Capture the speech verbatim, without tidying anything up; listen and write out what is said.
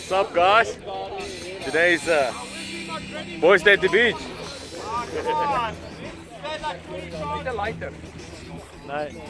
What's up, guys? Today's uh, boys day at the beach. Niet de lighter. Nee.